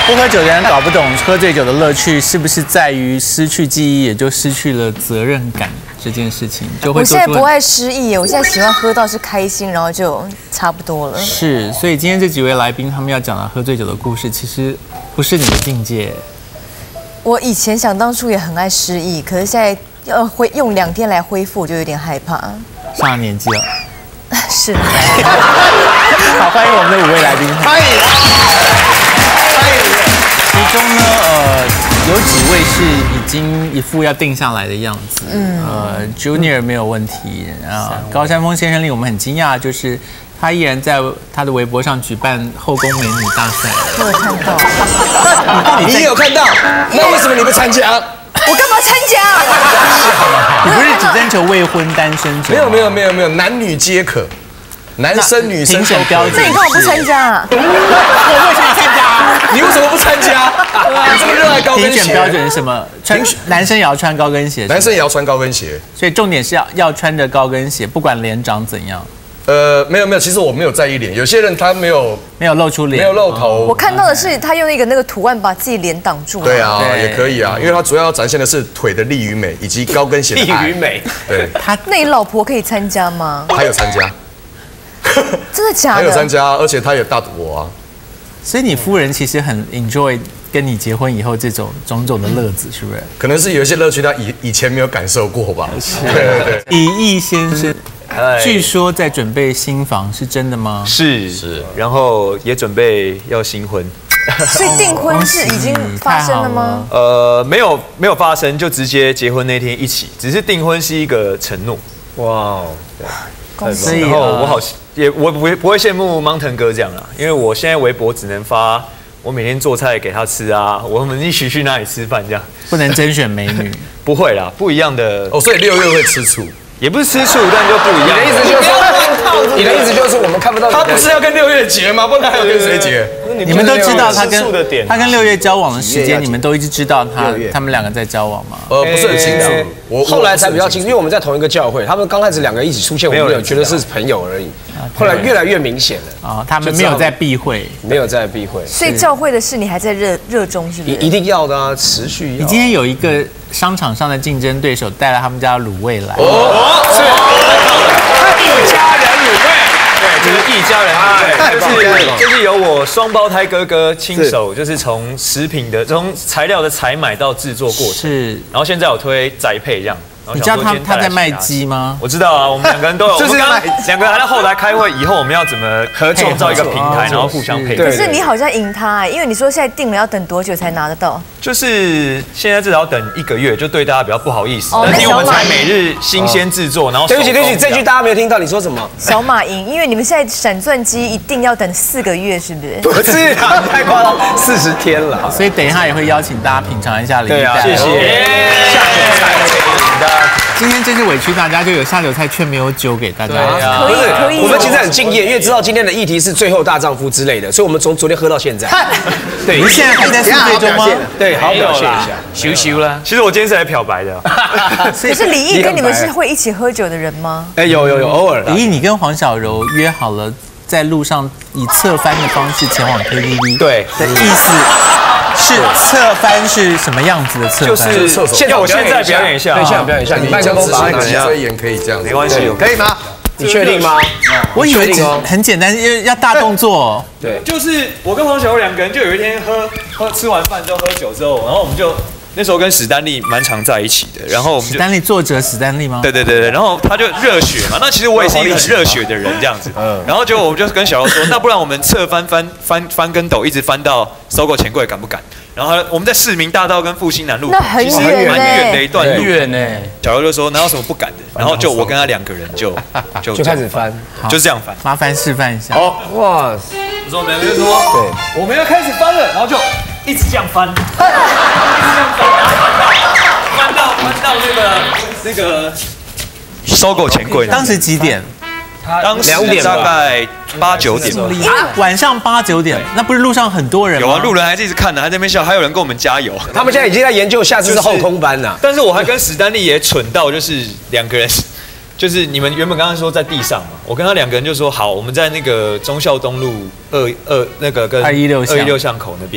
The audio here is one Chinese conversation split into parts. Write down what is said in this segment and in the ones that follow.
不喝酒的人搞不懂喝醉酒的乐趣是不是在于失去记忆，也就失去了责任感这件事情，就会。 我现在不爱失忆，我现在喜欢喝到是开心，然后就差不多了。 是，所以今天这几位来宾他们要讲的喝醉酒的故事，其实不是你的境界。 我以前想当初也很爱失忆，可是现在要用2天来恢复，我就有点害怕。 上了年纪了。 是。 好，欢迎我们的5位来宾。欢迎。其中呢，有几位是已经一副要定下来的样子。Junior 没有问题。高山峰先生令我们很惊讶，就是他依然在他的微博上举办后宫美女大赛。 我有看到。 你有看到？那为什么你不参加？ 我干嘛参加？ 你不是只征求未婚单身者？ 没有，男女皆可，男生女生评选标准。 那你干嘛不参加啊？ 我为什么参加？ 你为什么不参加？你这么热爱高跟鞋？ 评选标准是什么？男生也要穿高跟鞋。 男生也要穿高跟鞋。 所以重点是要穿着高跟鞋，不管脸长怎样。 没有，其实我没有在意脸。有些人他没有露出脸， 没有露头。 我看到的是他用那个图案把自己脸挡住。 对啊，也可以啊，因为他主要展现的是腿的力与美，以及高跟鞋的爱。 力与美。 对。 那你老婆可以参加吗？ 他有参加。 真的假的？ 他有参加，而且他也大赌我啊。 所以你夫人其实很 enjoy 跟你结婚以后这种种种的乐子，是不是？ 可能是有一些乐趣他以前没有感受过吧。 对。以毅先生。据说在准备新房，是真的吗？ 是，然后也准备要新婚。 所以订婚是已经发生了吗？ 没有发生，就直接结婚那天一起，只是订婚是一个承诺。哇， 所以然后我不会羡慕 Mountain 哥这样啦，因为我现在微博只能发我每天做菜给他吃啊，我们一起去哪里吃饭这样， 不能甄选美女。 不会啦，不一样的。 哦，所以6月会吃醋。 也不是吃醋，但就不一样。 你的意思就是我们看不到他不是要跟6月结吗？不然还要跟谁结？ 你们都知道他跟6月交往的时间，你们都一直知道他们2个在交往吗？ 不是很清楚。 我后来才比较清楚，因为我们在同一个教会，他们刚开始2个一起出现，我们有觉得是朋友而已。后来越来越明显了。 啊，他们没有在避讳， 没有在避讳。 所以教会的事你还在热衷，是不是？ 一定要的啊，持续要。 你今天有一个商场上的竞争对手带了他们家的卤味来。 是一家人卤味。 对，就是一家人卤味，就是由我双胞胎哥哥亲手，就是从材料的采买到制作过程。 是， 然后现在有推宅配这样。 你知道他在卖鸡吗？ 我知道啊，我们2个人都有。就是2个人还在后台开会，以后我们要怎么创造一个平台，然后互相配合。 可是你好像赢他因为你说现在订了要等多久才拿得到？ 就是现在至少要等1个月，就对大家比较不好意思。因为我们才每日新鲜制作，然后对不起，这句大家没有听到，你说什么？ 小马赢，因为你们现在闪钻机一定要等4个月，是不是？ 不是，太夸张，40天了。 所以等一下也会邀请大家品尝一下林蛋。 谢谢。下酒菜， 今天真是委屈大家，就有下酒菜却没有酒给大家。 可以。 我们其实很敬业，因为知道今天的议题是最后大丈夫之类的，所以我们从昨天喝到现在。 对，你现在还在宿醉中吗？ 对，好好表现一下。 羞啦。其实我今天是来漂白的。 可是李毅跟你们是会一起喝酒的人吗？ 有，偶尔。 李毅，你跟黄小柔约好了在路上以侧翻的方式前往 KTV。 对的意思。是侧翻是什么样子的侧翻？ 就是现在表演一下， 对，现在表演一下。 你麦克风把那个遮掩可以这样子， 没关系， 可以吗？你确定吗？ 我以为很简单，因为要大动作。 对，就是我跟黄小柔2个人，就有一天吃完饭之后喝酒之后，然后我们就那时候跟史丹利蛮常在一起的，然后我们就史丹利作者史丹利吗？ 对，然后他就热血嘛，那其实我也是一个很热血的人这样子，然后结果我们就跟小柔说，那不然我们侧翻跟斗一直翻到搜狗钱柜，敢不敢？然后我们在市民大道跟复兴南路， 那很远， 蛮远的一段路， 很远呢。 小柔就说哪有什么不敢的，然后就我跟他2个人就开始翻， 就这样翻。 麻烦示范一下。 哇！ 我说我们2个就说，对，我们要开始翻了，然后就一直这样翻，翻到那个搜狗钱柜。 当时几点？ 当时大概8、9点。 晚上8、9点，那不是路上很多人吗？ 有啊，路人还是一直看的，还在那边笑，还有人跟我们加油。 他们现在已经在研究下次是后空班了。 但是我还跟史丹利也蠢到，就是2个人，就是你们原本刚刚说在地上嘛，我跟他2个人就说好，我们在那个忠孝东路那个跟216巷口那边。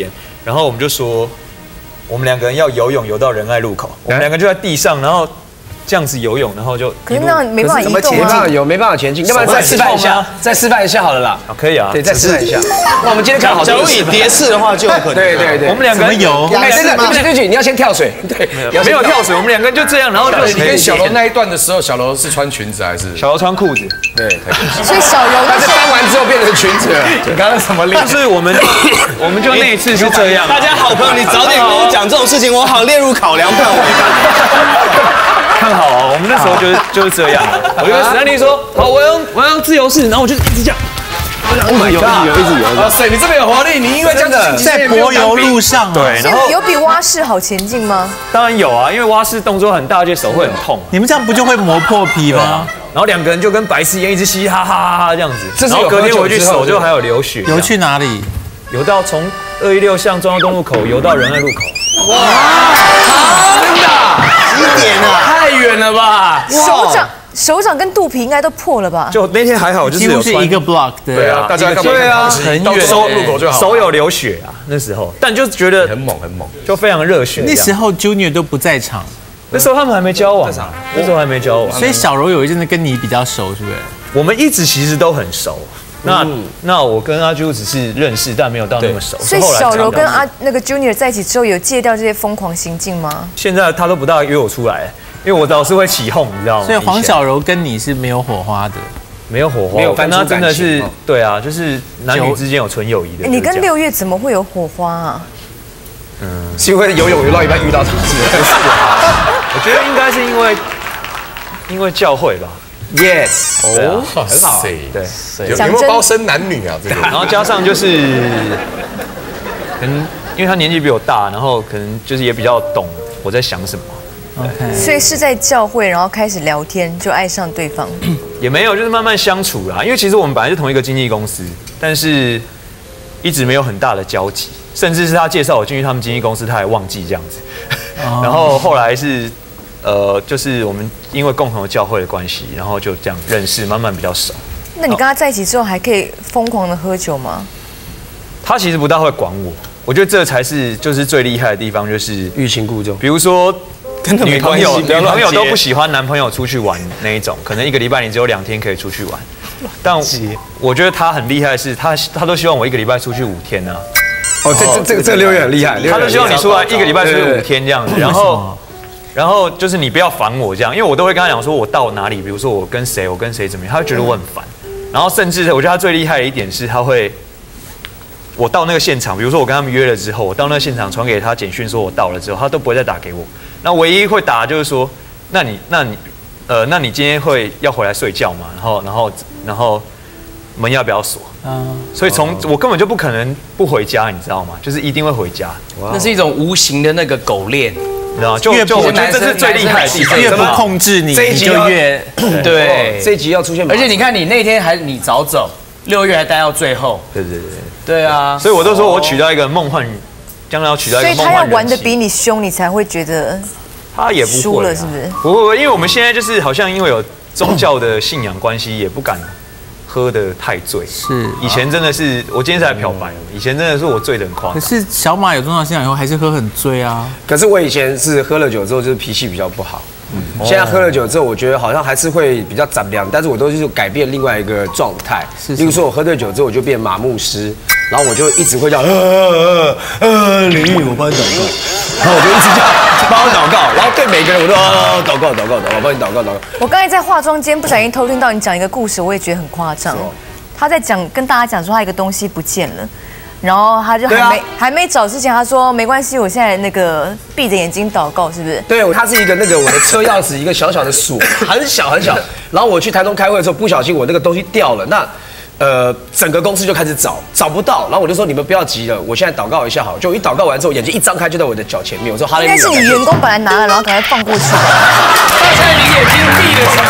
然后我们就说，我们2个人要游泳游到仁爱路口，我们2个人就在地上，然后这样子游泳，然后就可是那样没办法移动啊， 没办法前进，要不然再示范一下，再示范一下好了啦。 可以啊， 对，再示范一下。那我们今天看好， 假如以蝶式的话就有可能。 对， 我们2个人游， 真的，对不起，你要先跳水。对， 没有跳水，我们2个人就这样，然后就你跟小柔那一段的时候，小柔是穿裙子还是？ 小柔穿裤子。 对， 所以小柔但是翻完之后变成裙子了。你刚刚什么练？ 就是我们就那一次是这样。 大家好朋友，你早点跟我讲这种事情，我好列入考量范围。 看好哦，我们那时候就是这样。我就跟史丹利说，好，我要用自由式，然后我就一直这样。 Oh my god！ 一直游。 哇塞，你这么有活力，你因为这样子在柏油路上， 对，然后有比蛙式好前进吗？ 当然有啊，因为蛙式动作很大，而且手会很痛。 你们这样不就会磨破皮吗？ 然后2个人就跟白痴一样，一直嘻嘻哈哈这样子。然后隔天回去手就还有流血。 游去哪里？ 游到从216巷中央东路口游到仁爱路口。 哇，真的？几点啊？太远了吧？ 手掌跟肚皮应该都破了吧？ 就那天还好，就是有是一个 block 的。 对啊，大家对啊， 很远，收路口就好。 手有流血啊，那时候，但就觉得很猛， 就非常热血。 那时候 Junior 都不在场， 那时候他们还没交往，那时候还没交往， 所以小柔有一阵子跟你比较熟，是不是？ 我们一直其实都很熟。那我跟阿啾只是认识，但没有到那么熟。 所以小柔跟那个 Junior 在一起之后，有戒掉这些疯狂行径吗？ 现在他都不大约我出来，因为我老是会起哄，你知道吗？ 所以黄小柔跟你是没有火花的， 没有火花，我跟他真的是对啊，就是男女之间有纯友谊的。 你跟6月怎么会有火花啊？ 是因为游泳游到一半遇到他， 我觉得应该是因为教会吧。 Yes， 哦，很好， 对， 有没有包生男女啊？这个， 然后加上就是可能因为他年纪比我大，然后可能就是也比较懂我在想什么。 OK， 所以是在教会，然后开始聊天就爱上对方， 也没有，就是慢慢相处啦。因为其实我们本来是同一个经纪公司，但是一直没有很大的交集，甚至是他介绍我进去他们经纪公司，他还忘记这样子。然后后来是就是我们因为共同的教会的关系，然后就这样认识，慢慢比较熟。 那你跟他在一起之后还可以疯狂的喝酒吗？ 他其实不大会管我，我觉得这才是就是最厉害的地方，就是欲擒故纵。 比如说女朋友都不喜欢男朋友出去玩那一种，可能1个礼拜你只有2天可以出去玩。但我觉得他很厉害的是，他都希望我1个礼拜出去5天啊。 哦，这个6月很厉害， 他都希望你出来1个礼拜出去5天这样子，然后就是你不要烦我这样，因为我都会跟他讲说我到哪里，比如说我跟谁怎么样，他会觉得我很烦。然后甚至我觉得他最厉害的一点是，我到那个现场，比如说我跟他们约了之后，我到那个现场传给他简讯说我到了之后，他都不会再打给我。那唯一会打就是说，那你今天要回来睡觉吗？然后门要不要锁？所以我根本就不可能不回家，你知道吗？就是一定会回家。 那是一种无形的那个狗链。 你知道吗？就我觉得这是最厉害的地方， 越不控制你，你就越对。 这一集要出现， 而且你看，你那天你早走，6月还待到最后。对啊， 所以我都说我娶到一个梦幻，将来要娶到一个梦幻人妻。 所以他要玩的比你凶，你才会觉得他也不会输了，是不是？ 不会，因为我们现在就是好像因为有宗教的信仰关系，也不敢喝得太醉。 是， 以前真的是，我今天才漂白，以前真的是我醉得很夸张。 可是小马有宗教信仰以后，还是喝很醉啊。 可是我以前是喝了酒之后，就是脾气比较不好。现在喝了酒之后，我觉得好像还是会比较杂粮，但是我都是改变另外一个状态。例如说，我喝对酒之后，我就变马牧师，然后我就一直会叫灵异，我帮你祷告，然后我就一直叫帮我祷告，然后对每个人我都祷告，我帮你祷告。 我刚才在化妆间不小心偷听到你讲一个故事，我也觉得很夸张。他在跟大家讲说他一个东西不见了。然后他就还没找之前，他说没关系，我现在那个闭着眼睛祷告，是不是？ 对，它是一个我的车钥匙一个小小的锁，很小。然后我去台东开会的时候，不小心我那个东西掉了，那整个公司就开始找不到。然后我就说你们不要急了，我现在祷告一下好。就一祷告完之后，眼睛一张开就在我的脚前面。我说哈利路亚。 应该是你员工本来拿了，然后赶快放过去。 刚才你眼睛闭的时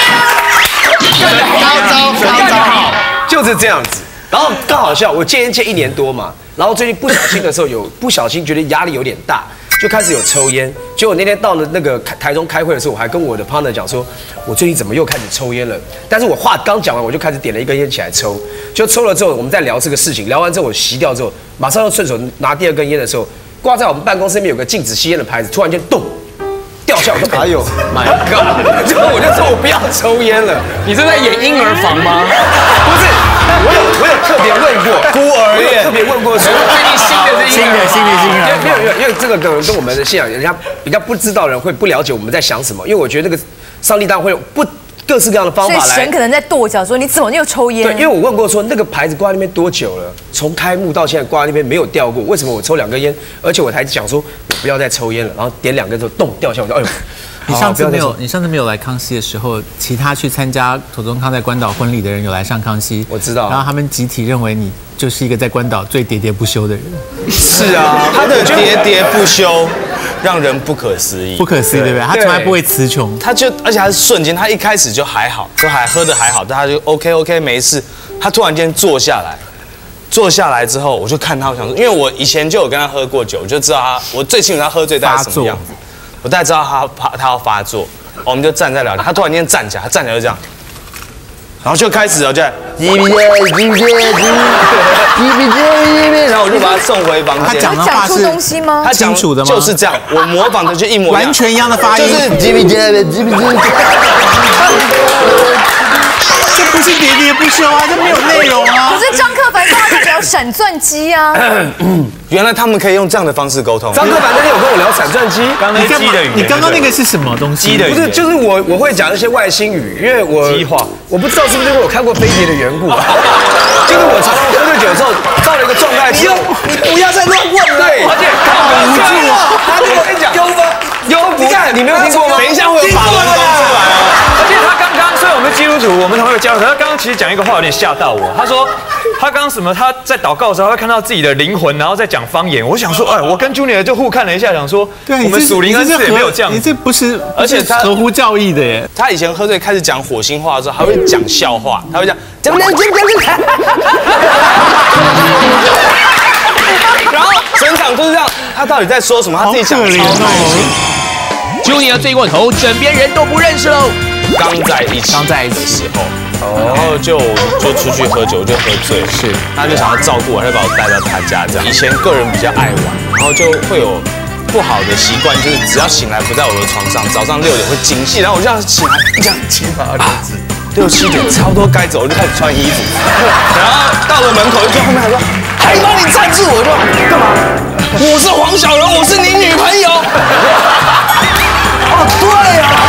候， 高招，就是这样子。然后更好笑，我戒烟戒1年多嘛，然后最近不小心的时候不小心觉得压力有点大， 就开始有抽烟。结果那天到了那个台中开会的时候，我还跟我的 partner 讲说，我最近怎么又开始抽烟了？但是我话刚讲完，我就开始点了一根烟起来抽。就抽了之后，我们再聊这个事情，聊完之后我熄掉之后，马上要顺手拿第二根烟的时候，挂在我们办公室那边有个禁止吸烟的牌子，突然间动。掉下，我说哎呦 ，My God！ 之后我就说我不要抽烟了。 你是在演婴儿房吗？ 不是，我有特别问过孤儿院，特别问过说最近新的因为这个跟我们的信仰，人家比较不知道的人会不了解我们在想什么。因为我觉得那个上帝当然会有各式各样的方法来。 所以神可能在跺脚说你怎么又抽烟？ 对，因为我问过说那个牌子挂在那边多久了？从开幕到现在挂在那边没有掉过，为什么我抽2根烟，而且我还讲说我不要再抽烟了，然后点2根之后动掉下，我说哎呦。 你上次没有来康熙的时候，其他去参加庹宗康在关岛婚礼的人有来上康熙， 我知道。 然后他们集体认为你就是一个在关岛最喋喋不休的人。 是啊，他的喋喋不休让人不可思议， 不可思议，对不对？他从来不会词穷， 而且他是瞬间，他一开始就还好，都还喝得还好，但他就 OK 没事。他突然间坐下来之后，我就看他，我想说，因为我以前就有跟他喝过酒，我就知道我最清楚他喝醉大概什么样子。我大概知道他要发作，我们就站在聊天。他突然间站起来，他站起来就这样，然后就开始了，就然后我就把他送回房间。 他讲出东西吗？ 他讲楚的吗？就是这样，我模仿的就一模一样， 完全一样的发音， 就是这不是喋喋不休啊，这没有内容啊。 可是张克凡跟他在聊闪钻机啊。 原来他们可以用这样的方式沟通。 张克凡那天有跟我聊闪钻机， 刚刚鸡的语言， 你刚刚那个是什么东西？ 不是，就是我会讲一些外星语，因为我不知道是不是因为我看过飞碟的缘故，就是我常常喝醉酒之后到了一个状态之后，你不要再乱问了，对，而且无助，他跟我跟你讲，你没有听过吗？ 等一下会有法文公出来啊！ 而且他刚刚，虽然我们基督徒，我们同样有教徒，他刚刚其实讲一个话有点吓到我。他说他刚刚什么？他在祷告的时候，他会看到自己的灵魂，然后在讲方言。我想说，哎，我跟 Junior 就互看了一下，想说，我们属灵恩赐也没有这样。 你这不是， 而且他合乎教义的耶。 他以前喝醉开始讲火星话的时候，还会讲笑话，他会讲，然后整场都是这样，他到底在说什么？他自己讲超难听。 Junior 醉过头，枕边人都不认识喽。 刚在一起的时候，然后就出去喝酒，就喝醉，是，他就想要照顾我，他就把我带到他家这样。以前个人比较爱玩，然后就会有不好的习惯，就是只要醒来不在我的床上，早上6点会惊醒，然后我这样醒来，这样起码6、7点差不多该走，我就开始穿衣服，然后到了门口就听后面还说，还帮你站住，我就干嘛？我是黄小柔，我是你女朋友。哦，对啊。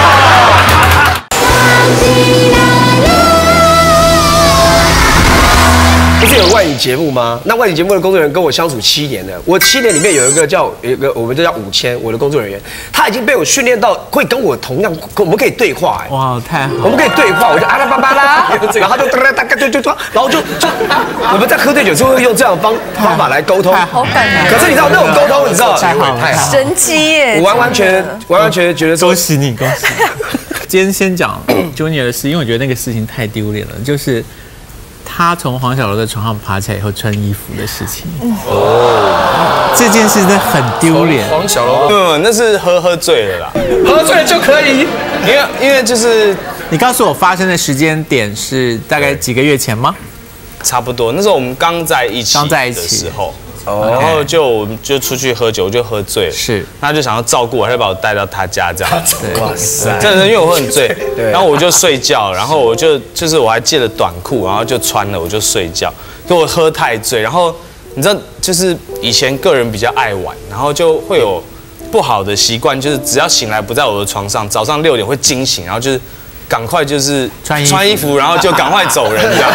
不是有外语节目吗？那外语节目的工作人员跟我相处7年了，我7年里面有一个我们就叫5000，我的工作人员，他已经被我训练到会跟我同样，我们可以对话， 哇，太好了， 我们可以对话，我就阿拉巴巴拉，然后他就大概就，然后就我们在喝醉酒之后会用这样的方法来沟通， 好感人。 可是你知道那种沟通，你知道太好了， 神机耶！ 我完全觉得说， 恭喜你，恭喜你。今天先讲 Junior 的事，因为我觉得那个事情太丢脸了，就是他从黄小柔的床上爬起来以后穿衣服的事情。哦，这件事真的很丢脸。 黄小柔， 那是喝醉了啦， 喝醉了就可以。 因为就是你告诉我发生的时间点是大概几个月前吗？ 差不多，那时候我们刚在一起的时候。然后就出去喝酒，就喝醉了。是，他就想要照顾我，他就把我带到他家这样。哇塞！真的，因为我很醉，然后我就睡觉，然后我就是我还借了短裤，然后就穿了，我就睡觉。可我喝太醉，然后你知道，就是以前个人比较爱玩，然后就会有不好的习惯，就是只要醒来不在我的床上，早上6点会惊醒，然后就是赶快就是穿衣服，然后就赶快走人这样。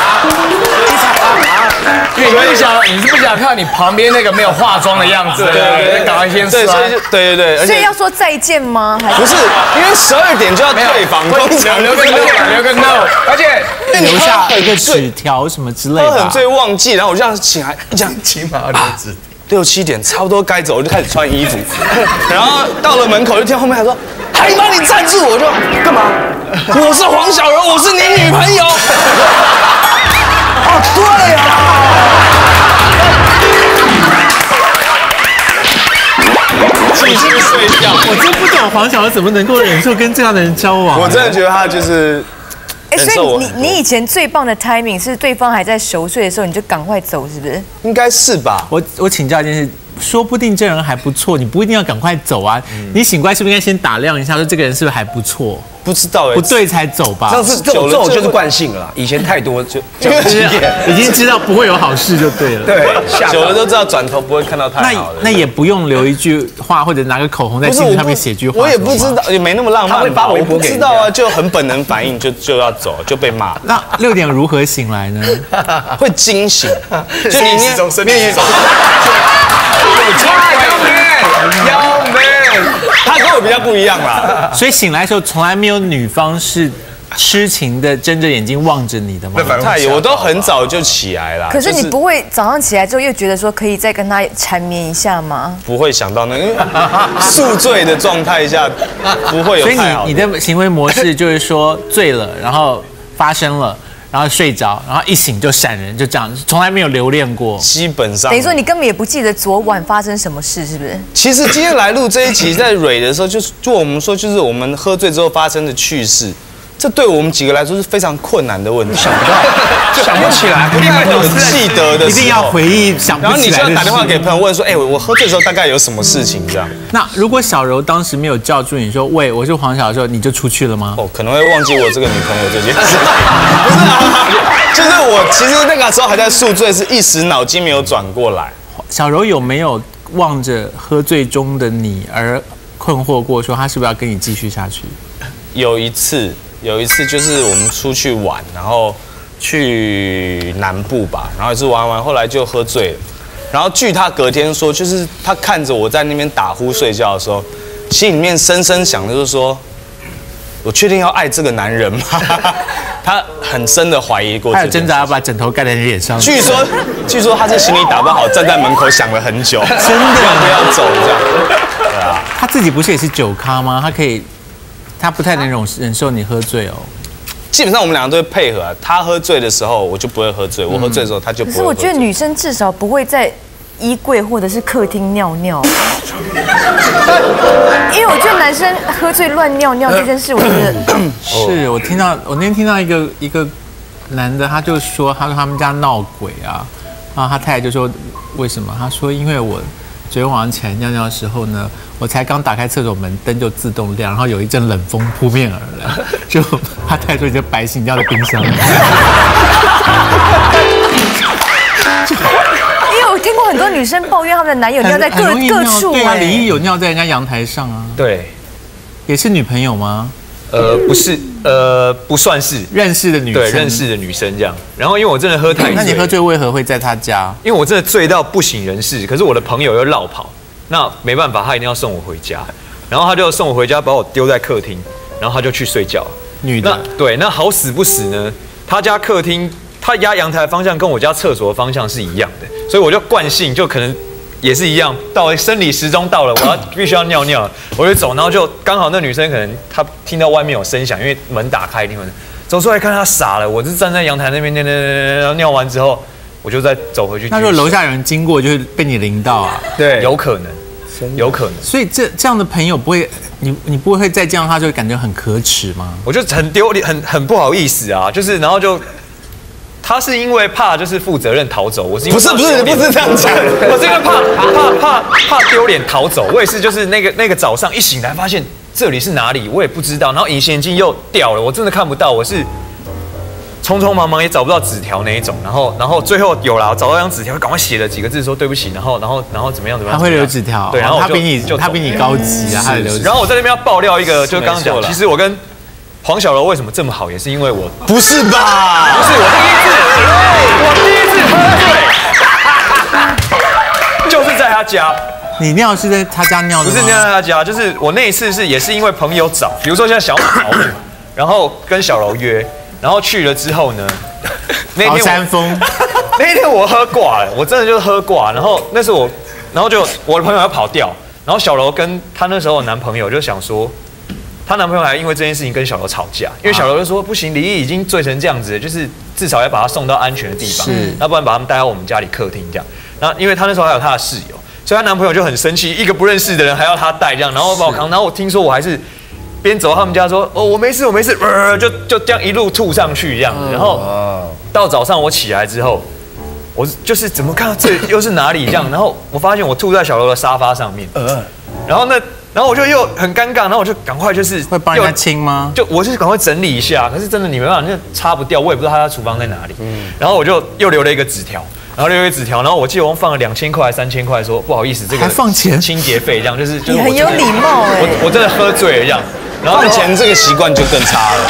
因为你是不想看你旁边那个没有化妆的样子，对，赶快先对，对， 所以要说再见吗？ 不是，因为12点就要退房，通常留个 no， 而且留下一个纸条什么之类的。 很醉忘记，然后我这样醒来，这样起码要留纸。 6、7点差不多该走，我就开始穿衣服，然后到了门口就听后面还说，还帮你站住，我就干嘛？我是黄小柔，我是你女朋友。哦，对啊。 黄小柔怎么能够忍受跟这样的人交往？ 我真的觉得他就是。 所以你以前最棒的 timing 是对方还在熟睡的时候，你就赶快走，是不是？ 应该是吧。 我请教一件事，说不定这人还不错，你不一定要赶快走啊。你醒过来是不是应该先打量一下，说这个人是不是还不错？ 不知道不对才走吧。 这种就是惯性了，以前太多就已经知道不会有好事就对了。 对， 久了都知道转头不会看到太好的。 那也不用留一句话或者拿个口红在镜子上面写句话。 我也不知道，也没那么浪漫。 他会发微博给你。 知道啊，就很本能反应就要走，就被骂。 那6点如何醒来呢？ 会惊醒，就你面他跟我比较不一样啦， 所以醒来的时候从来没有女方是痴情的睁着眼睛望着你的吗？ 太有，我都很早就起来了。 可是你不会早上起来之后又觉得说可以再跟他缠绵一下吗？ 不会想到那个宿醉的状态下不会有太好。 所以你的行为模式就是说醉了，然后发生了。然后睡着，然后一醒就闪人，就这样，从来没有留恋过。 基本上等于说你根本也不记得昨晚发生什么事，是不是？ 其实今天来录这一集，在蕊的时候，就我们说，就是我们喝醉之后发生的趣事。这对我们几个来说是非常困难的问题，想不到，想不起来，一定要有记得的， 一定要回忆，想不起来。 然后你就要打电话给朋友问说，哎，我喝醉的时候大概有什么事情这样。 那如果小柔当时没有叫住你说，喂，我是黄小柔，你就出去了吗？ 哦，可能会忘记我这个女朋友这件事。不是啊，就是我其实那个时候还在宿醉，是一时脑筋没有转过来。 小柔有没有望着喝醉中的你而困惑过，说他是不是要跟你继续下去？ 有一次就是我们出去玩，然后去南部吧，然后也是玩完，后来就喝醉了。然后据他隔天说，就是他看着我在那边打呼睡觉的时候，心里面深深想的就是说，我确定要爱这个男人吗？他很深的怀疑过。 他有挣扎要把枕头盖在你脸上。 据说他是行李打包好，站在门口想了很久， 真的要不要走这样？对啊， 他自己不是也是酒咖吗？他不太能忍受你喝醉哦。 基本上我们两个都会配合啊。他喝醉的时候，我就不会喝醉；我喝醉的时候，他就不会喝醉。 可是我觉得女生至少不会在衣柜或者是客厅尿尿，因为我觉得男生喝醉乱尿尿这件事，我觉得是我那天听到一个男的，他就说他们家闹鬼啊，然后他太太就说为什么？他说因为我昨天晚上起来尿尿的时候呢，我才刚打开厕所门，灯就自动亮，然后有一阵冷风扑面而来，就他太太说已经白醒掉在冰箱里。 因为我听过很多女生抱怨她们的男友尿在各处。 对啊，李毅有尿在人家阳台上啊。 对， 也是女朋友吗？ 不是，不算是认识的女生， 对，认识的女生这样。然后因为我真的喝太醉， 那你喝醉为何会在她家？ 因为我真的醉到不省人事，可是我的朋友又落跑，那没办法，他一定要送我回家，然后他就送我回家，把我丢在客厅，然后他就去睡觉。 女的， 对，那好死不死呢，他家客厅，他压阳台的方向跟我家厕所的方向是一样的，所以我就惯性就可能。也是一样，到生理时钟到了，我必须要尿尿，我就走，然后就刚好那女生可能她听到外面有声响，因为门打开，走出来看她傻了，我就站在阳台那边尿完之后，我就再走回去。 那如果楼下有人经过，就会被你淋到啊？ 对，有可能。 所以这样的朋友不会，你不会再这样，他就会感觉很可耻吗？ 我就很丢脸，很不好意思啊，就是然后就。他是因为怕就是负责任逃走，我是因为不是这样讲， 我是因为怕丢脸逃走。我也是就是那个早上一醒来发现这里是哪里我也不知道，然后隐形眼镜又掉了，我真的看不到，我是匆匆忙忙也找不到纸条那一种，然后最后有啦，找到张纸条，赶快写了几个字说对不起，然后怎么样。 他会留纸条， 对，然后他比你高级啊，他留纸条。 然后我在那边要爆料一个，就刚刚讲，其实我跟黄小柔为什么这么好，也是因为我不是吧？ 不是我第一次喝醉，就是在他家。 你尿是在他家尿的吗？ 不是尿在他家，就是我那一次也是因为朋友找，比如说现在小马跑步，然后跟小柔约，然后去了之后呢， 跑山峰， 那天我喝挂了，我真的就是喝挂，然后那是我，然后就我的朋友要跑掉，然后小柔跟她那时候的男朋友就想说。她男朋友还因为这件事情跟小柔吵架，因为小柔就说不行，李毅已经醉成这样子，就是至少要把他送到安全的地方，那不然把他们带到我们家里客厅这样。那因为他那时候还有他的室友， 所以她男朋友就很生气，一个不认识的人还要她带这样，然后把我扛，然后我听说我还是边走到他们家说，哦我没事，就这样一路吐上去这样子，然后到早上我起来之后。我就是怎么看到这又是哪里这样，然后我发现我吐在小楼的沙发上面，然后我就又很尴尬，然后我就赶快就是会帮人家清吗？ 就我就是赶快整理一下，可是真的你没办法，那擦不掉，我也不知道他的厨房在哪里，然后我就又留了一个纸条，然后我记得我放了2000块还3000块，说不好意思，这个还放钱清洁费这样，就是你很有礼貌哎， 我真的喝醉了这样， 然后放钱这个习惯就更差了。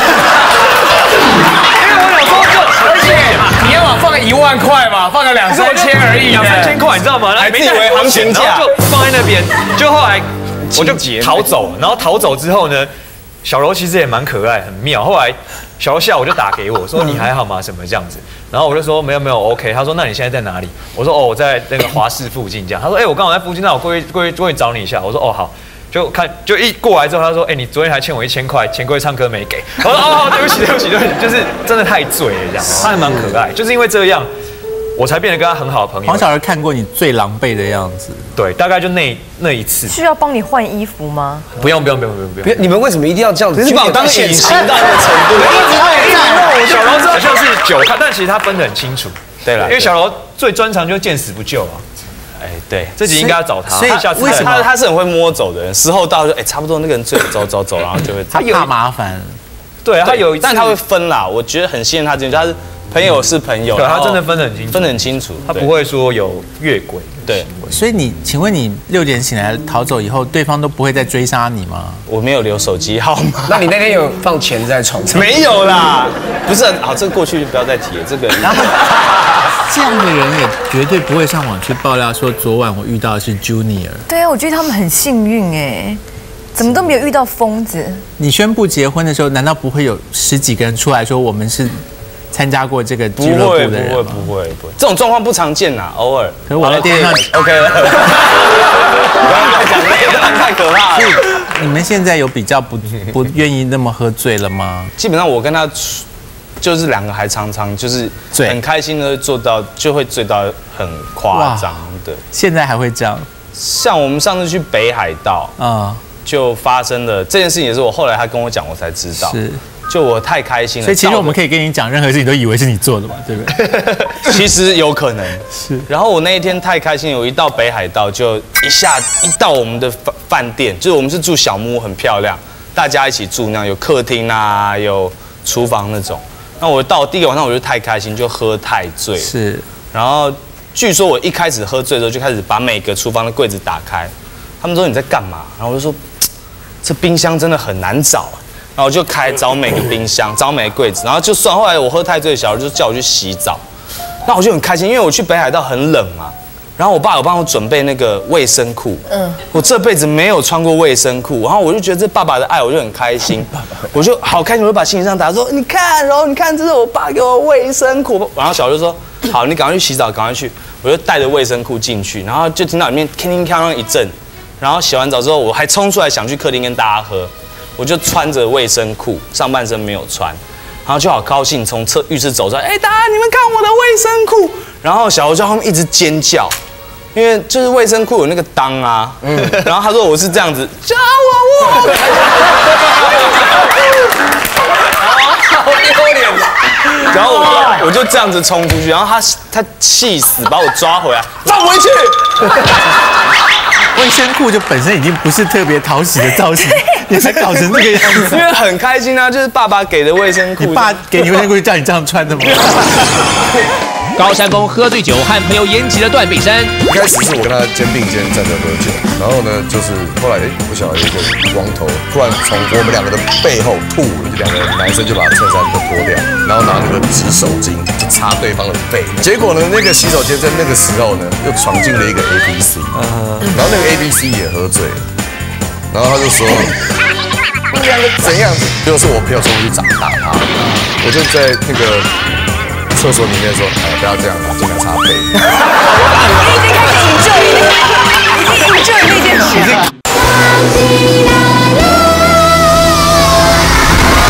你要嘛放个1万块嘛，放个2、3千而已 ，2、3千块，你知道吗？ 还自以为行情价， 然后就放在那边。就后来我就逃走了，然后逃走之后呢，小柔其实也蛮可爱，很妙。后来小柔下午就打给我说你还好吗？什么这样子？然后我就说没有 OK。他说那你现在在哪里？我说我在那个华视附近这样。他说我刚好在附近，那我过去找你一下。我说好。就一过来之后，他说：“你昨天还欠我1000块，钱柜唱歌没给。”我说：“对不起，就是真的太醉了这样。”他还蛮可爱，就是因为这样，我才变得跟他很好的朋友。 黄小儿看过你最狼狈的样子， 对，大概就那一次。 需要帮你换衣服吗？ 不用。 你们为什么一定要这样子？ 你把我当隐形到那个程度？ 小柔好像是酒看，但其实他分得很清楚。 对了， 因为小柔最专长就是见死不救啊。 对， 这集应该要找他。 所以为什么他是很会摸走的人？时候到就差不多那个人醉了，走，然后就会他怕麻烦。 对，他有， 但他会分啦。我觉得很信任他这点，他是朋友是朋友， 对他真的分得很清楚，他不会说有越轨。 对， 所以请问你6点醒来逃走以后，对方都不会再追杀你吗？ 我没有留手机号码。 那你那天有放钱在床上？ 没有啦，不是好，这个过去就不要再提了。这个。 这样的人也绝对不会上网去爆料说昨晚我遇到的是 Junior。 对啊，我觉得他们很幸运哎，怎么都没有遇到疯子。 你宣布结婚的时候，难道不会有10几个人出来说我们是参加过这个俱乐部的人吗？ 不会，这种状况不常见呐，偶尔。 可是我在电视上 OK 了。不要再讲那个，太可怕了。 你们现在有比较不愿意那么喝醉了吗？ 基本上我跟他。就是2个还常常就是很开心的做到，就会醉到很夸张的。 现在还会这样？ 像我们上次去北海道就发生了这件事情，也是我后来他跟我讲，我才知道。是，就我太开心了。 所以其实我们可以跟你讲任何事情，都以为是你做的嘛，对不对？ 其实有可能是。 然后我那一天太开心，我一到北海道就一到我们的饭店，就是我们是住小木屋，很漂亮，大家一起住那样，有客厅啊，有厨房那种。那我到第一个晚上我就太开心，就喝太醉。 是， 然后据说我一开始喝醉的时候就开始把每个厨房的柜子打开，他们说你在干嘛？然后我就说这冰箱真的很难找，然后我就找每个冰箱，找每个柜子，然后就算后来我喝太醉，小孩就叫我去洗澡，那我就很开心，因为我去北海道很冷嘛。然后我爸有帮我准备那个卫生裤，我这辈子没有穿过卫生裤，然后我就觉得这爸爸的爱，我就很开心，我就好开心，我就把行李箱打说，你看，然后你看，这是我爸给我卫生裤，然后小孩就说，好，你赶快去洗澡，赶快去，我就带着卫生裤进去，然后就听到里面叮叮当当一阵，然后洗完澡之后，我还冲出来想去客厅跟大家喝，我就穿着卫生裤，上半身没有穿。然后就好高兴，从浴室走出来，大家你们看我的卫生裤，然后小猴在后面一直尖叫，因为就是卫生裤有那个裆啊，然后他说我是这样子，叫我，好丢脸，然后我就这样子冲出去，然后他气死，把我抓回来，放回去。 卫生裤就本身已经不是特别讨喜的造型，你才搞成这个样子。 因为很开心啊，就是爸爸给的卫生裤。 你爸给你卫生裤就叫你这样穿的吗？ 高山峰喝醉酒和朋友演起了断背山。 一开始是我跟他肩并肩站着喝酒，然后呢，就是后来不晓得有一个光头突然从我们2个的背后吐，2个男生就把衬衫都脱掉，然后拿那个纸手巾就擦对方的背。结果呢，那个洗手间在那个时候呢，又闯进了一个 ABC， 然后那个 ABC 也喝醉了，然后他就说。你们2个怎样子？就是我朋友说我去打他，我就在那个厕所里面说，不要这样，进来擦背。 你已经开始enjoy那件事了。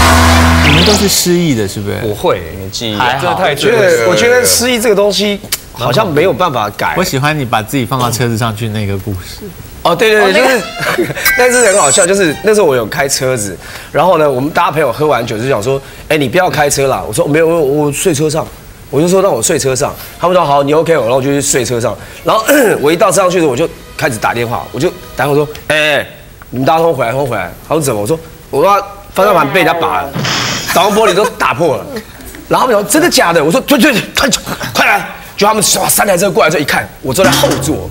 你们都是失忆的，是不是？ 我会， 你记忆真的太我觉得失忆这个东西好像没有办法改。 我喜欢你把自己放到车子上去那个故事。 哦，对对对，就是那次很好笑，就是那时候我有开车子，然后呢，我们大家朋友喝完酒就想说，哎，你不要开车啦。我说没有，我睡车上。我就说让我睡车上，他们说好，你 OK， 然后我就去睡车上。然后我一到车上去的时候，我就开始打电话，我就打电话说，哎，你们大家通回来，通回来。他说怎么？我说方向盘被人家拔了，挡风玻璃都打破了。然后他们说真的假的？我说对，快来！就他们3台车过来之后一看，我坐在后座。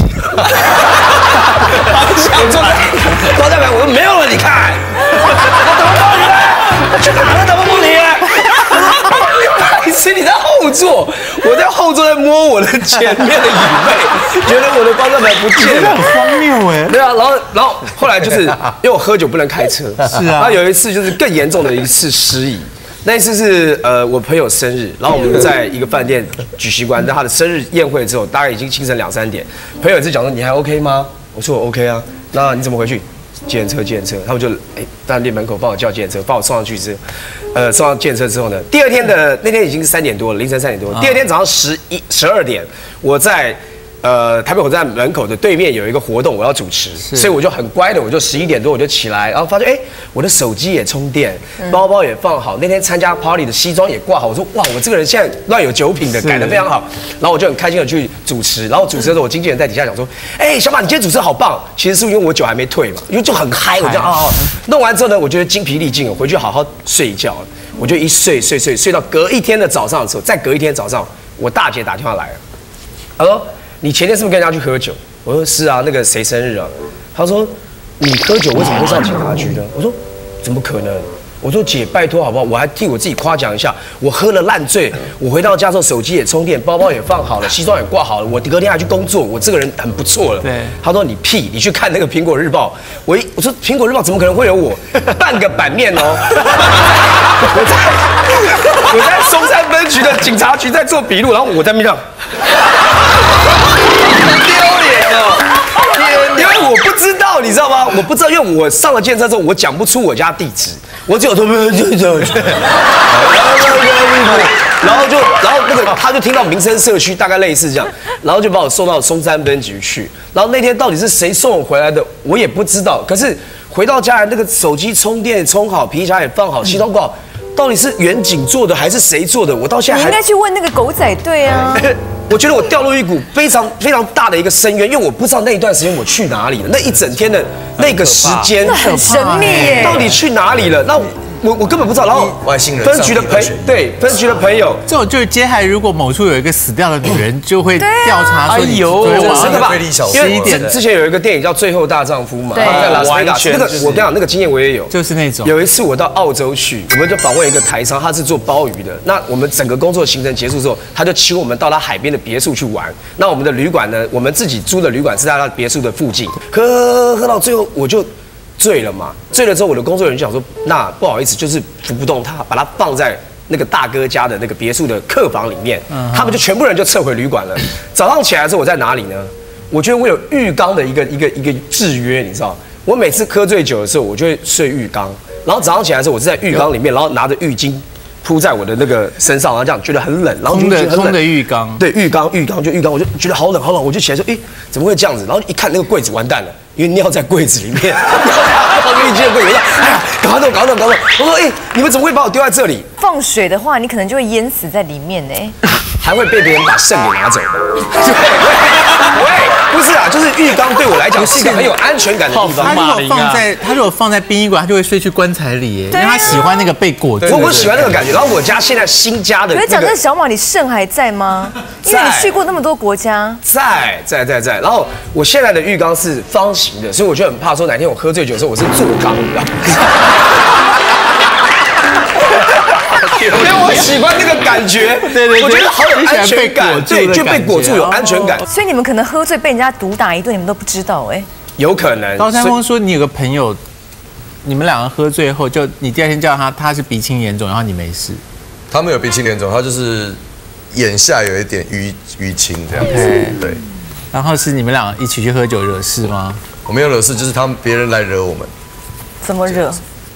我坐在方向盘，我说没有了，你看，我挡风玻璃了，去哪了挡风玻璃？是你在后座，我在后座在摸我的前面的椅背，觉得我的方向盘不见了， 很荒谬哎。 对啊，然后后来就是因为我喝酒不能开车， 是啊。 然后有一次就是更严重的一次失忆，那一次是我朋友生日，然后我们在一个饭店举行完他的生日宴会之后，大概已经清晨2、3点，朋友也是讲说你还 OK 吗？我说我 OK 啊，那你怎么回去？计程车，他们就饭店门口帮我叫计程车，把我送上去之后，送上计程车之后呢，第二天那天已经3点多了，凌晨3点多，第二天早上12点，我在台北火车站门口的对面有一个活动，我要主持，所以我就很乖的，我就11点多我就起来，然后发现我的手机也充电，包包也放好，那天参加 party 的西装也挂好，我说哇，我这个人现在乱有9品的，改得非常好，然后我就很开心的去主持，然后主持的时候，我经纪人在底下讲说，小马你今天主持好棒，其实是因为我酒还没退嘛，因为就很嗨，我就弄完之后呢，我觉得精疲力尽了，回去好好睡一觉，我就一睡到隔一天的早上的时候，再隔一天早上，我大姐打电话来了，她说。你前天是不是跟人家去喝酒？我说是啊，那个谁生日啊？他说你喝酒为什么会上警察局呢？我说怎么可能？我说姐拜托好不好？我还替我自己夸奖一下，我喝了烂醉，我回到家之后手机也充电，包包也放好了，西装也挂好了，我隔天还去工作，我这个人很不错了。对，他说你屁，你去看那个苹果日报。我说苹果日报怎么可能会有我？半个版面哦。我在松山分局的警察局在做笔录，然后我在那边。丢脸哦！因为我不知道，你知道吗？我不知道，因为我上了健身之后，我讲不出我家地址，我只有说，然后那个他就听到民生社区大概类似这样，然后就把我送到松山分局去。然后那天到底是谁送我回来的，我也不知道。可是回到家来，那个手机充电充好，皮夹也放好，西装挂好，到底是远景做的还是谁做的？我到现在你应该去问那个狗仔队啊。 我觉得我掉入一股非常大的一个深渊，因为我不知道那一段时间我去哪里了，那一整天的那个时间很神秘耶， 到底去哪里了？那我根本不知道。然后外星人分局的朋友， 这种就是接下来如果某处有一个死掉的女人，就会调查说你昨天晚上真的吧？11点之前有一个电影叫《最后大丈夫》嘛，在拉斯维加斯，那个我跟你讲，那个经验我也有， 就是那种。 有一次我到澳洲去，我们就访问一个台商，他是做鲍鱼的。那我们整个工作行程结束之后，他就请我们到他海边的别墅去玩。那我们的旅馆呢，我们自己租的旅馆是在他别墅的附近。喝到最后我就醉了嘛，醉了之后我的工作人员就想说，那不好意思，就是扶不动他，把他放在那个大哥家的那个别墅的客房里面，他们就全部人就撤回旅馆了。早上起来的时候我在哪里呢？我觉得我有浴缸的一个制约，你知道，我每次喝醉酒的时候，我就会睡浴缸，然后早上起来的时候，我是在浴缸里面，然后拿着浴巾铺在我的那个身上，然后这样觉得很冷，然后就觉得很冷。 空的浴缸， 对，浴缸，我就觉得好冷，我就起来说，怎么会这样子？然后一看那个柜子，完蛋了，因为尿在柜子里面，浴巾的柜子，我说，哎呀，赶快弄！我说，你们怎么会把我丢在这里？ 放水的话，你可能就会淹死在里面呢， 还会被别人把肾给拿走。不是啊，就是浴缸对我来讲是一个很有安全感的地方。 他如果放在殡仪馆，他就会睡去棺材里，因为他喜欢那个被裹住。 我喜欢那个感觉。然后我家现在新家的， 可是讲真的，小马，你肾还在吗？因为你去过那么多国家。在。 然后我现在的浴缸是方形的，所以我就很怕说哪天我喝醉酒的时候我是坐缸，你知道吗？因为我喜欢那个感觉，对，我觉得好有安全感，对，就被裹住有安全感。 所以你们可能喝醉被人家毒打一顿，你们都不知道有可能。 高山峰说你有个朋友，你们两个喝醉后，就你第二天叫他是鼻青眼肿，然后你没事。 他没有鼻青眼肿，他就是眼下有一点淤青这样子。对。 然后是你们俩一起去喝酒惹事吗？ 我没有惹事，就是别人来惹我们。 怎么惹？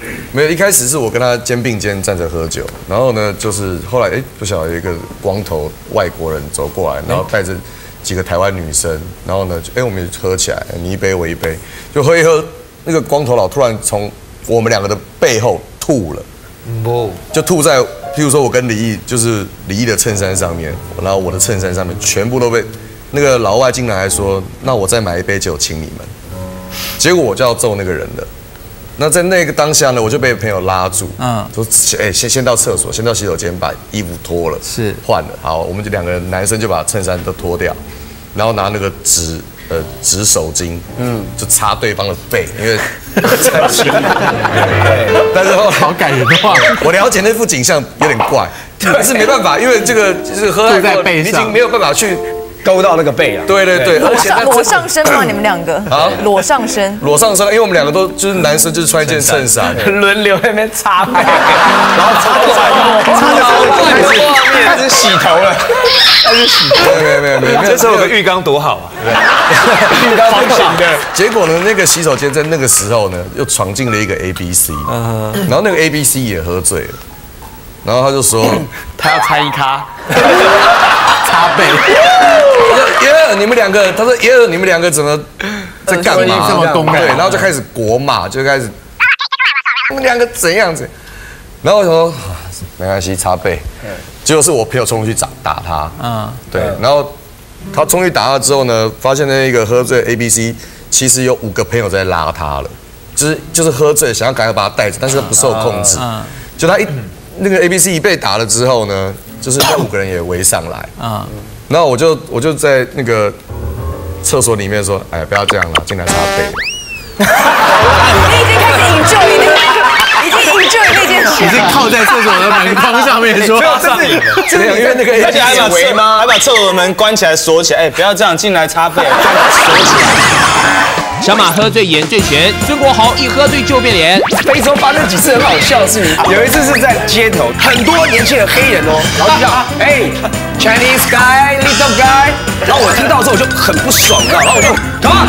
没有，一开始是我跟他肩并肩站着喝酒，然后呢，就是后来不晓得有一个光头外国人走过来，然后带着几个台湾女生，然后呢，我们喝起来，你一杯我一杯，就喝一喝，那个光头佬突然从我们两个的背后吐了，就吐在，譬如说我跟李毅，就是李毅的衬衫上面，然后我的衬衫上面全部都被那个老外进来还说，那我再买一杯酒请你们，结果我就要揍那个人了。那在那个当下呢，我就被朋友拉住，说先到厕所，先到洗手间把衣服脱了，是换了，好，我们就两个人男生就把衬衫都脱掉，然后拿那个纸手巾，就擦对方的背，因为太轻了，但是好感人的话，我了解那幅景象有点怪，但是没办法，因为这个就是喝在背上，已经没有办法去。 勾到那个背啊！ 对， 裸上身吗？你们两个啊，裸上身， 因为我们两个都就是男生，就是穿一件衬衫， 轮流在那边擦背，然后擦到开始洗头了， 没有， 这时候有个浴缸多好啊！ 浴缸不行的。结果呢，那个洗手间在那个时候呢，又闯进了一个 ABC， 然后那个 ABC 也喝醉了，然后他就说他要参一咖。 擦背，你们两个，他说你们两个怎么在干嘛？这么公对，然后就开始国骂，就开始你们两个怎样子？然后我说没关系，擦背。结果是我朋友冲去打他，对，然后他冲去打他之后呢，发现那个喝醉 ABC 其实有5个朋友在拉他了，就是喝醉想要赶快把他带着，但是他不受控制，就他那个 ABC 一被打了之后呢。就是那5个人也围上来，然后我就在那个厕所里面说，哎，不要这样了，进来擦背。 你已经开始enjoy那件事， 已经靠在厕所的门框上面说， 这样，因为那个而且还把厕所的门关起来锁起来，不要这样，进来擦背，锁起来。 小马喝醉眼醉拳，孙国豪一喝醉就变脸。 非洲发生几次很好笑的事情，有一次是在街头，很多年轻的黑人哦，然后就叫Chinese guy little guy， 然后我听到之后我就很不爽，然后我就 come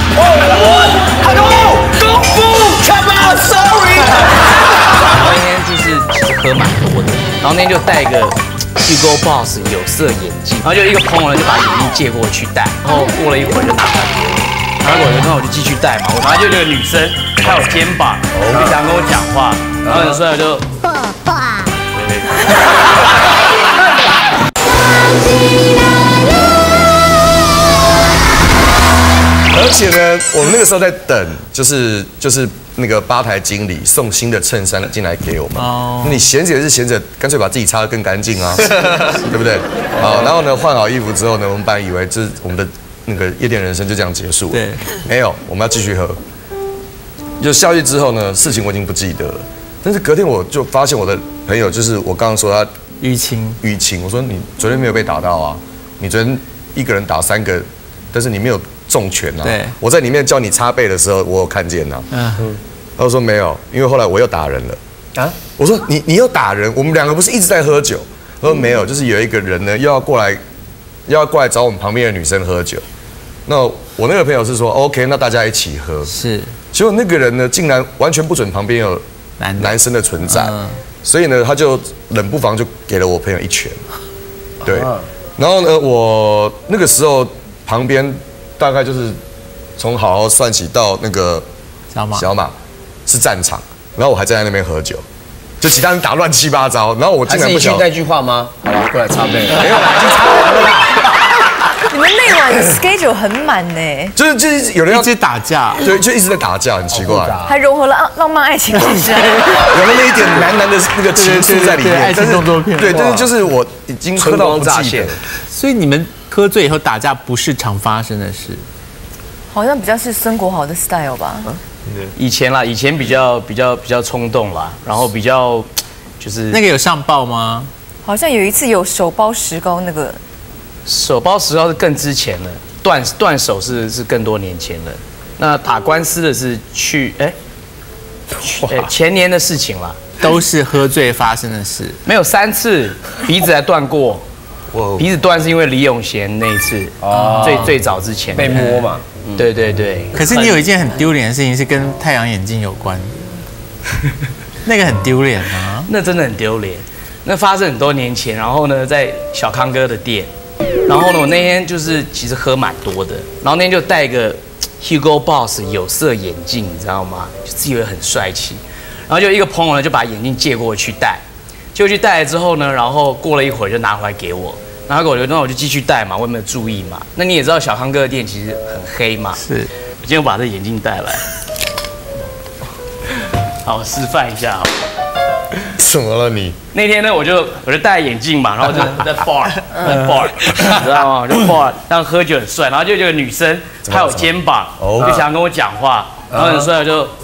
on， 功夫 come on sorry。 我那天就是喝蛮多的，然后那天就戴一个 Hugo Boss 有色眼镜，然后就一个朋友呢就把眼镜借过去戴，然后过了一会儿就打算给我。然后我就继续戴嘛，然后就有个女生在我肩膀，就想跟我讲话，然后所以我就而且呢，我们那个时候在等，就是那个吧台经理送新的衬衫进来给我们。哦，你闲着也是闲着，干脆把自己擦得更干净啊，对不对？好，然后呢，换好衣服之后呢，我们本来以为这是我们的。那个夜店人生就这样结束了，对，没有，我们要继续喝。就下去之后呢，事情我已经不记得了，但是隔天我就发现我的朋友，就是我刚刚说他淤青， 我说你昨天没有被打到啊，你昨天一个人打3个，但是你没有中拳啊。对，我在里面叫你擦背的时候，我有看见啊。他说没有，因为后来我又打人了。啊？我说你又打人，我们2个不是一直在喝酒？他说没有，就是有一个人呢又要过来找我们旁边的女生喝酒。那我那个朋友是说 OK， 那大家一起喝。是，结果那个人呢，竟然完全不准旁边有男生的存在，所以呢，他就冷不防就给了我朋友1拳。对，然后呢，我那个时候旁边大概就是从好好算起到那个小马是战场，然后我还站在那边喝酒，就其他人打乱七八糟，然后我竟然不晓得。 那句话吗？好了，过来擦背。没有啦，已经擦完了啦。 你们那晚的 schedule 很满呢， 就是有人一直打架， 对，就一直在打架，很奇怪， 还融合了浪漫爱情故事，有了那一点男的那个情愫在里面， 爱情动作片， 对，但是就是我已经喝到不记得， 所以你们喝醉以后打架不是常发生的事， 好像比较是孙国豪的 style 吧？ 以前比较冲动啦，然后比较就是那个有上报吗？ 好像有一次有手包石膏那个。 手包石膏是更之前了，断手是更多年前了。那打官司的是前年的事情啦， 都是喝醉发生的事。 没有3次鼻子还断过，鼻子断是因为李永贤那一次，最早之前被摸嘛。 对对对。 可是你有一件很丢脸的事情是跟太阳眼镜有关。 那个很丢脸啊， 那真的很丢脸。那发生很多年前，然后呢，在小康哥的店，然后呢，我那天就是其实喝蛮多的，然后那天就戴一个 Hugo Boss 有色眼镜，你知道吗？就自以为很帅气，然后就一个朋友呢就把眼镜借过去戴，就去戴了之后呢，然后过了一会儿就拿回来给我，拿给我那我就继续戴嘛，我也没有注意嘛。那你也知道小康哥的店其实很黑嘛， 是， 我今天把这眼镜带来，好，我示范一下好。 怎么了你？ 那天呢，我就戴眼镜嘛，然后就在 bar， 你知道吗？就 bar， 但喝酒很帅，然后就有个女生拍我肩膀，就想跟我讲话，然后很帅我就，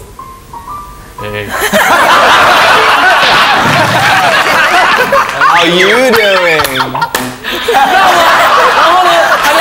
How you doing？ 然后呢，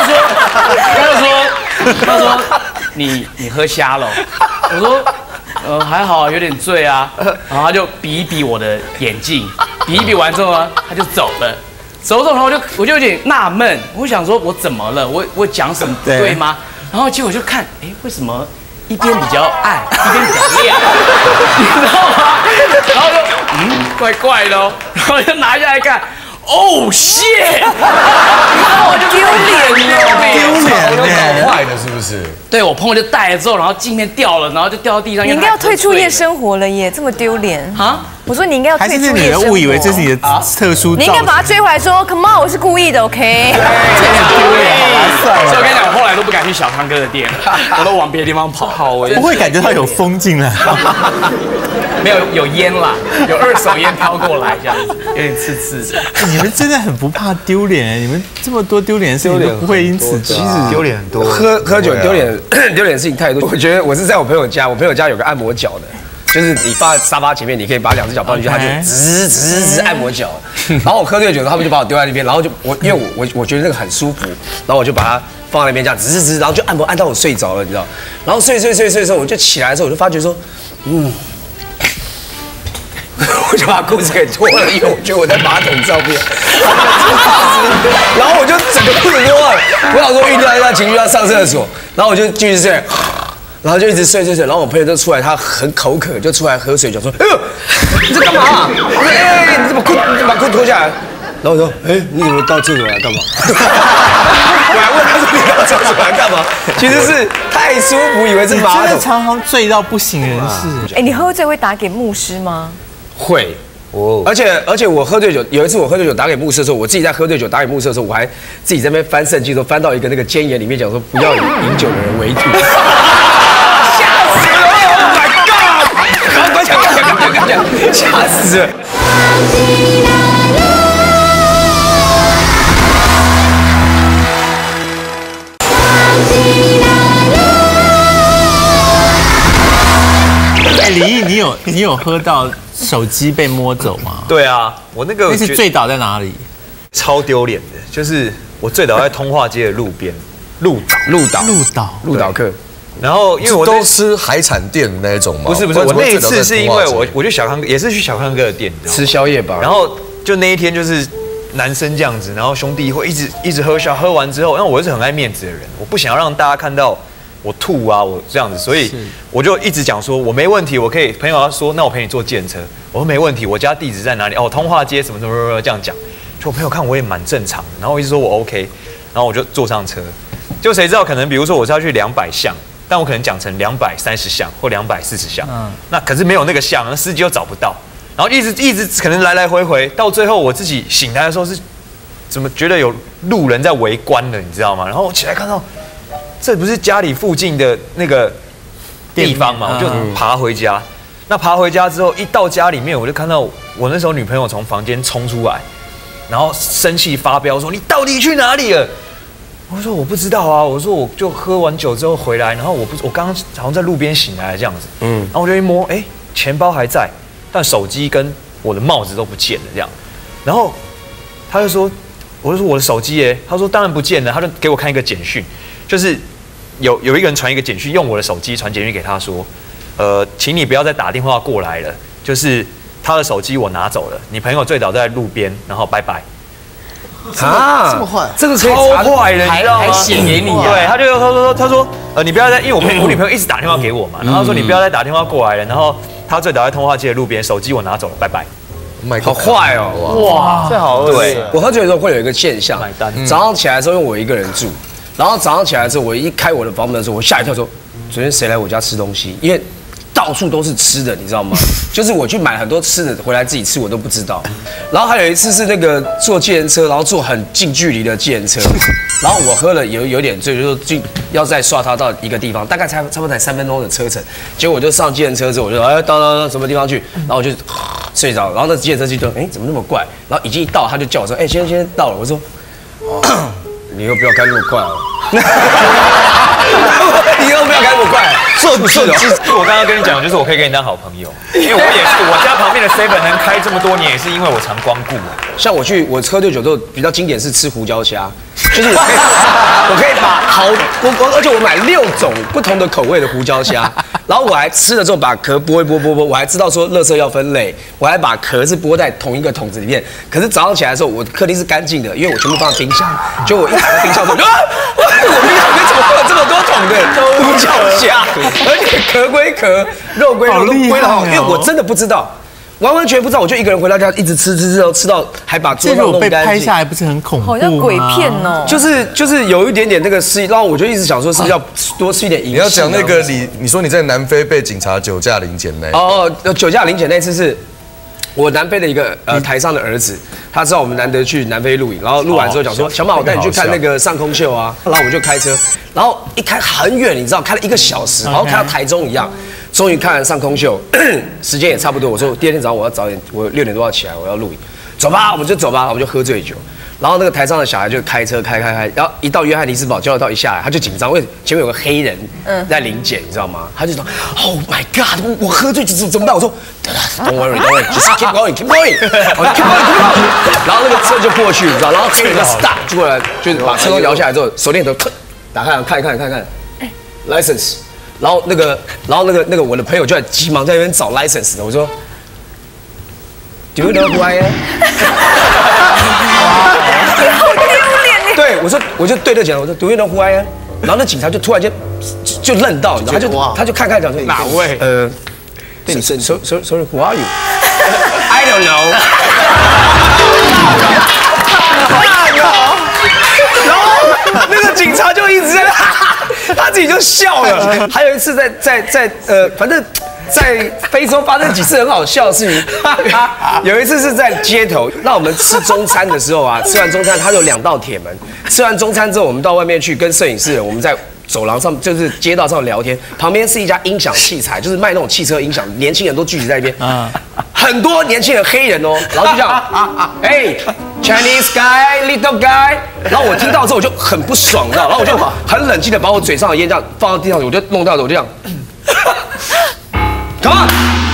他说你喝瞎了，我说。还好，有点醉啊。然后他就比一比我的眼镜，比一比完之后呢，他就走了。走，然后我就有点纳闷，我想说我怎么了？我讲什么不对吗？然后结果就看，哎，为什么一边比较暗，一边比较亮？你知道吗？然后就怪怪的哦，然后就拿下来看。Oh shit！ 好丢脸哦，丢脸，搞坏的是不是？ 对，我朋友就戴了之后，然后镜片掉了，然后就掉到地上。 你应该要退出夜生活了耶，这么丢脸啊！我说你应该要退出夜生活。 还是你误以为这是你的特殊？ 你应该把他追回来说 ，Come on， 我是故意的 ，OK？ 这很丢脸，所以我跟你讲，我后来都不敢去小康哥的店，我都往别的地方跑。好危险！ 不会感觉到有风进来？ 没有烟啦，有二手烟飘过来，这样子有点刺刺的。 你们真的很不怕丢脸，你们这么多丢脸的事情都不会因此。 其实丢脸很多， 喝酒丢脸的事情太多。我觉得我是在我朋友家，我朋友家有个按摩脚的。就是你放在沙发前面，你可以把2只脚放进去，它就直按摩脚。然后我喝醉酒的时候，他们就把我丢在那边，然后就因为我觉得那个很舒服，然后我就把它放在那边这样直，然后就按摩按到我睡着了，你知道？然后睡的时候，我就起来的时候，我就发觉说，我就把裤子给脱了，因为我觉得我在马桶上面，然后我就整个裤子脱了，我想说遇到一下情绪要上厕所，然后我就继续睡。然后就一直睡，然后我朋友就出来，他很口渴，就出来喝水，就说：“哎呦，你在干嘛？我说：哎，你把裤脱下来。”然后我说：“哎，你怎么到厕所来干嘛？”我还问他说：“你到厕所来干嘛？”其实是太舒服，以为是马桶。 真的常常醉到不省人事。 哎，你喝醉会打给牧师吗？ 会。哦，而且我喝醉酒，有一次我喝醉酒打给牧师的时候，我自己在喝醉酒打给牧师的时候，我还自己在那边翻圣经，说翻到一个那个箴言里面讲说，不要以饮酒的人为徒。吓死了！ 哎，李毅，你有喝到手机被摸走吗？ 对啊，我那个是醉倒在哪里？ 超丢脸的，就是我醉倒在通化街的路边，鹿岛客。然后因为我都吃海产店的那一种吗？ 不是，我那一次是因为我去小康哥，也是去小康哥的店吃宵夜吧。 然后就那一天就是男生这样子，然后兄弟会一直喝完之后，因为我是很爱面子的人，我不想要让大家看到我吐啊，我这样子，所以我就一直讲说我没问题，我可以。朋友要说那我陪你坐计程车，我说没问题，我家地址在哪里？哦，通化街什么这样讲。就我朋友看我也蛮正常的，然后我一直说我 OK， 然后我就坐上车，就谁知道可能比如说我是要去200巷。但我可能讲成230巷或240巷，那可是没有那个巷，那司机又找不到，然后一直可能来回，到最后我自己醒来的时候是，怎么觉得有路人在围观了，你知道吗？然后我起来看到，这不是家里附近的那个地方嘛，我就爬回家。那爬回家之后，一到家里面，我就看到我那时候女朋友从房间冲出来，然后生气发飙说：“你到底去哪里了？”我说我不知道啊，我说我就喝完酒之后回来，然后我刚刚好像在路边醒来这样子，然后我就一摸，哎，钱包还在，但手机跟我的帽子都不见了这样，然后他就说，我就说我的手机耶，他说当然不见了，他就给我看一个简讯，就是有一个人传一个简讯，用我的手机传简讯给他说，请你不要再打电话过来了，就是他的手机我拿走了，你朋友醉倒在路边，然后拜拜。 啊，这么坏，这个超坏的，你知道吗？ 还写给你啊？ 对，他说，你不要再，因为我女朋友一直打电话给我嘛，然后他说你不要再打电话过来了，然后他醉倒在通化街的路边，手机我拿走了，拜拜。 好坏哦！ 哇，这好恶对，我喝醉的时候会有一个现象，早上起来的时候，因为我一个人住，然后早上起来的时候，我一开我的房门的时候，我吓一跳，说昨天谁来我家吃东西？因为到处都是吃的，你知道吗？就是我去买很多吃的回来自己吃，我都不知道。然后还有一次是那个坐计程车，然后坐很近距离的计程车，然后我喝了有点醉，就要再刷它到一个地方，大概差不多才3分钟的车程。结果我就上计程车之后，我就到什么地方去，然后我就睡着，然后那计程车就怎么那么怪？然后已经一到，他就叫我说先生到了，我说你又不要开那么快哦。你又不要开那么快， 我刚刚跟你讲，就是我可以跟你当好朋友，因为我也是，我家旁边的 Seven 能开这么多年，也是因为我常光顾。 像我喝醉酒之后，比较经典是吃胡椒虾，就是我可以把而且我买6种不同的口味的胡椒虾，然后我还吃了之后把壳剥一剥，我还知道说垃圾要分类，我还把壳是剥在同一个桶子里面。可是早上起来的时候，我客厅是干净的，因为我全部放在冰箱。就我一打开冰箱之后，我冰箱里面怎么会有这么多桶的胡椒虾？而且壳归壳，肉归肉，都归得好，因为我真的不知道。完全不知道，我就一个人回到家，一直吃到还把桌上弄干净。 被拍下来不是很恐怖吗？ 好像鬼片哦。 就是有一点点那个然后我就一直想说是要多吃一点饮食。 你要讲那个你说你在南非被警察酒驾临检那？ 酒驾临检那次是我南非的一个台上的儿子，他知道我们难得去南非露营，然后录完之后讲说小马我带你去看那个上空秀啊，然后我们就开车，然后一开很远，你知道开了1个小时，然后开到台中一样。终于看完上空秀，时间也差不多。我说第2天早上我要早点，我6点多要起来，我要录影。走吧，我们就走吧，我们就喝醉酒。然后那个台上的小孩就开车开，然后一到约翰尼斯堡交流道一下来，他就紧张，因为前面有个黑人在临检，你知道吗？他就说 ，Oh my God， 我喝醉怎么办？我说 ，Don't worry，just keep going，keep going， 然后那个车就过去，你知道，然后黑人就 stop 就过来，就是把车窗摇下来之后，手电筒打开看 ，license。然后那个我的朋友就急忙在那边找 license 的，我说 ，Do you know who I am？ 好丢脸！ 对，我就对着讲，我说 Do you know who I am？ 然后那警察就突然间就愣到，你知道，他就看讲说哪位？ 对你sorry who are you？I don't know。然后那个警察就一直在他自己就笑了。还有一次反正在非洲发生几次很好笑的事情。有一次是在街头，那我们吃中餐的时候啊，吃完中餐它有2道铁门，吃完中餐之后，我们到外面去跟摄影师人，我们在走廊上就是街道上聊天，旁边是一家音响器材，就是卖那种汽车音响，年轻人都聚集在那边，很多年轻人黑人哦，然后就这样，Chinese guy, little guy， 然后我听到之后我就很不爽，你知道，然后我就很冷静的把我嘴上的烟这样放到地上，我就弄到的，我就这样 ，Come on，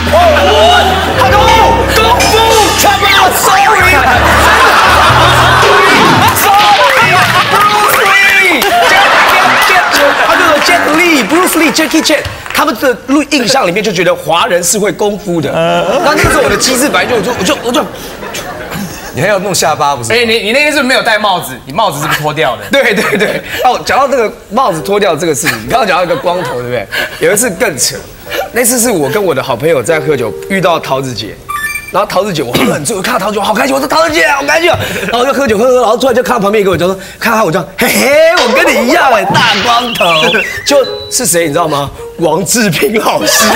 功夫 ，Come on，Sorry， 他就说 Jet Li、Bruce Lee、Jackie Chan， 他们的印象里面就觉得华人是会功夫的。那个时候我的机智本来我就， 你还要弄下巴不是？ 你那天是不是没有戴帽子？你帽子是不是脱掉的？ 对。哦，讲到这个帽子脱掉这个事情，你刚刚讲到一个光头，对不对？有一次更扯，那次是我跟我的好朋友在喝酒，遇到桃子姐。然后桃子姐，我喝很醉，我看到桃子姐，我好开心，我说桃子姐好开心啊！然后就喝酒，然后突然就看到旁边一个，我就说看到他，我就嘿，我跟你一样大光头，就是谁你知道吗？王志平老师。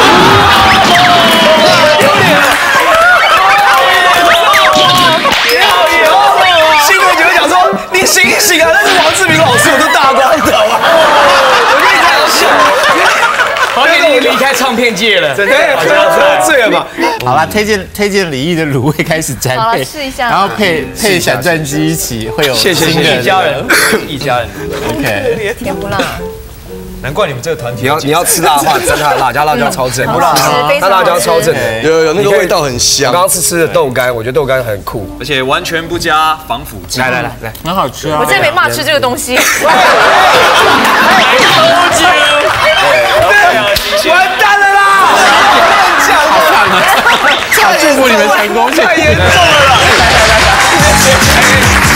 新闻就会讲说你醒一醒啊，那是王志平老师，我都大光头啊！我跟你这样笑。 好像你离开唱片界了， 真的，喝醉了嘛？ 好了，推荐李毅的卤味开始栽培，试一下， 然后配闪钻机一起，会有谢一家人 ，OK， 甜不辣。 难怪你们这个团体， 你要吃辣的话，真的辣加辣椒超正， 不辣， 它辣椒超正， 有那个味道很香。 我刚刚吃的豆干，我觉得豆干很酷， 而且完全不加防腐剂。 来，很好吃啊！ 我真的没办法吃这个东西。 完蛋了啦！ 好惨啊！祝福你们成功， 太严重了啦！